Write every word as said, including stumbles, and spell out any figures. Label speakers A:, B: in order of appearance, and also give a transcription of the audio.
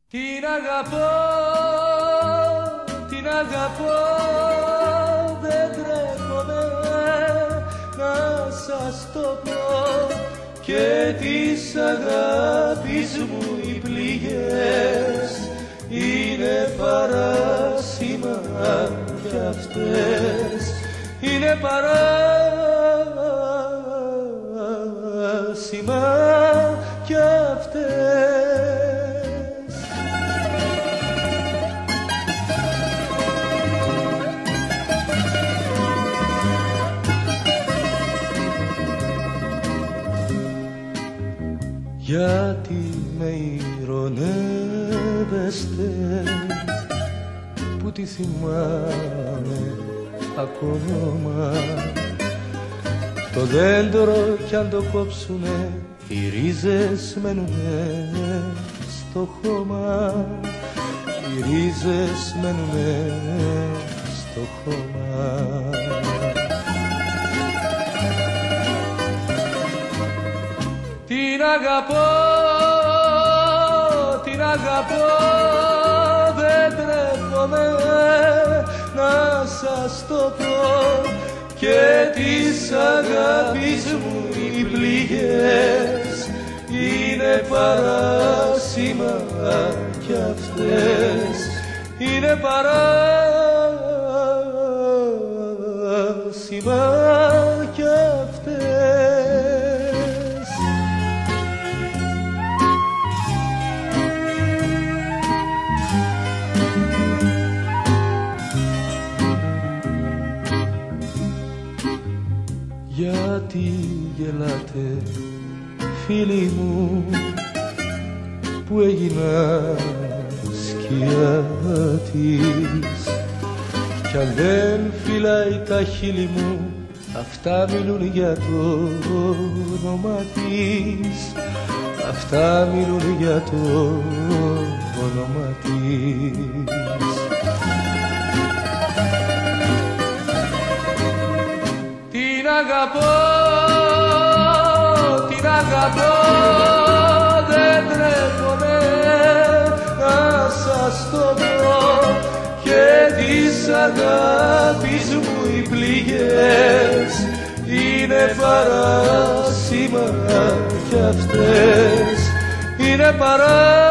A: Την αγαπώ, την αγαπώ, δεν τρέπομαι να σας το πω, και της αγάπης μου οι πληγές είναι παράσημα κι αυτές, είναι παράσημα κι αυτές. Γιατί με ειρωνεύεστε που τη θυμάμαι ακόμα, το δέντρο κι αν το κόψουνε οι ρίζες μένουνε στο χώμα, οι ρίζες μένουνε στο χώμα. Την αγαπώ, την αγαπώ, δεν τρέπομαι να σας το πω, και της αγάπης μου οι πληγές είναι παράσημα κι αυτές, είναι παράσημα κι αυτές. Γιατί γελάτε φίλοι μου που έγινα σκιά της, κι αν δεν φυλάει τα χείλη μου αυτά μιλούν για το όνομα της, αυτά μιλούν για το όνομα της. Την αγαπώ, την αγαπώ, δεν τρέπομαι να σας το πω, και της αγάπης μου οι πληγές είναι παράσημα κι αυτές, είναι παράσημα